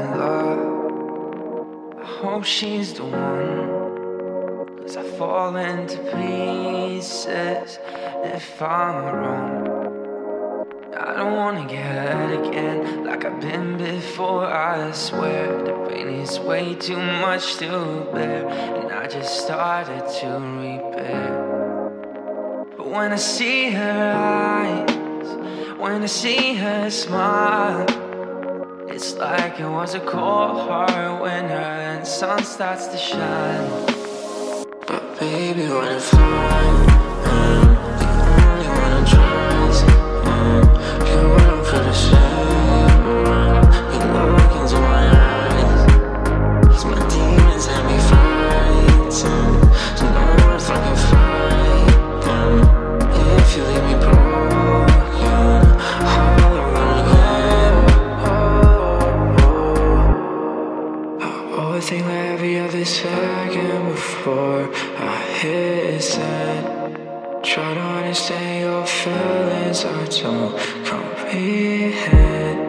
love. I hope she's the one, 'cause I fall into pieces if I'm wrong. I don't wanna get hurt again like I've been before. I swear the pain is way too much to bear, and I just started to repair. But when I see her eyes, when I see her smile, it's like it was a cold hard winter and sun starts to shine. But baby, when I find the only one I trust, you're what I'm for the same. You look into my eyes, 'cause my demons have me fighting. So no words I can fight them. If you leave me broken, all around again. I overthink every other second before I hit send. Try to understand your feelings, I don't comprehend.